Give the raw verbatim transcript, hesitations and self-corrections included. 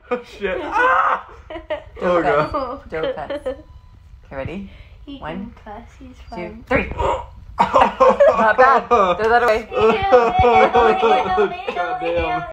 Oh, shit. Ah! Oh, God. Joe cuts. Okay, ready? He One, can cuss, he's Two, fine. three. Not bad. Throw that away. God damn.